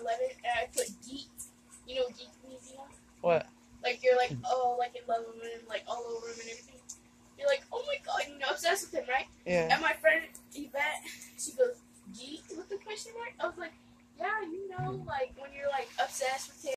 letter and I put geek. You know what geek means, you know? What? Like you're like, oh, like in love with him, like all over him and everything. You're like, oh my god, you know, obsessed with him, right? Yeah. And my friend Yvette, she goes, geek with the question mark? I was like, yeah, you know, like when you're like obsessed with him.